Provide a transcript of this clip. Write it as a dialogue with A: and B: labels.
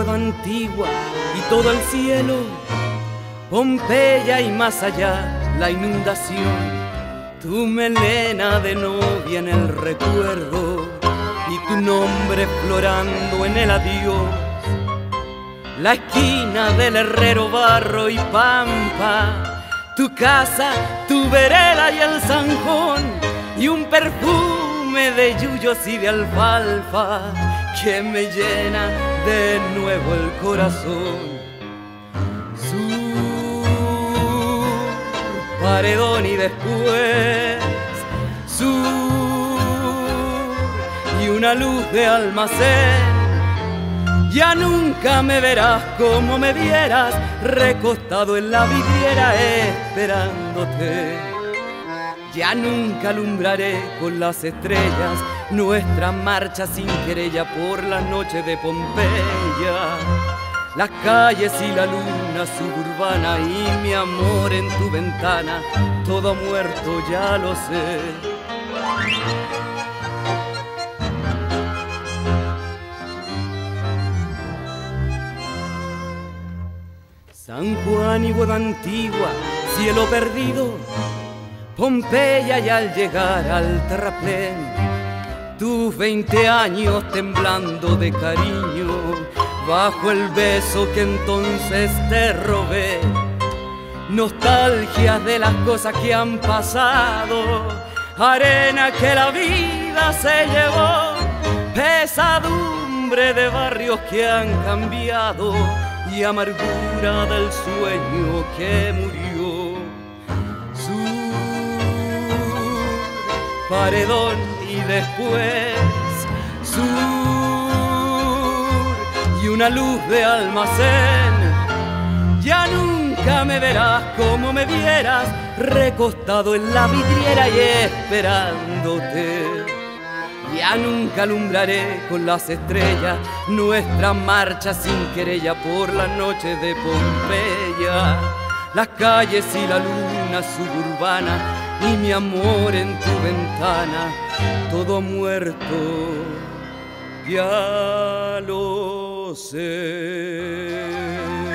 A: guada antigua y todo el cielo, Pompeya y más allá la inundación, tu melena de novia en el recuerdo y tu nombre florando en el adiós, la esquina del herrero, barro y pampa, tu casa, tu vereda y el zanjón, y un perfume de yuyos y de alfalfa que me llena de nuevo el corazón. Paredón y después sur y una luz de almacén. Ya nunca me verás como me vieras, recostado en la vidriera esperándote. Ya nunca alumbraré con las estrellas nuestra marcha sin querella por las noches de Pompeya. Las calles y la luna suburbana y mi amor en tu ventana, todo muerto ya lo sé. San Juan y boda antigua, cielo perdido, Pompeya y al llegar al terraplén, tus 20 años temblando de cariño, bajo el beso que entonces te robé, nostalgias de las cosas que han pasado, arena que la vida se llevó, pesadumbre de barrios que han cambiado y amargura del sueño que murió. Sur, paredón y después sur y una luz de almacén. Ya nunca me verás como me vieras, recostado en la vidriera y esperándote. Ya nunca alumbraré con las estrellas nuestra marcha sin querella por las noches de Pompeya. Las calles y la luna suburbana y mi amor en tu ventana, todo muerto, ya lo sé.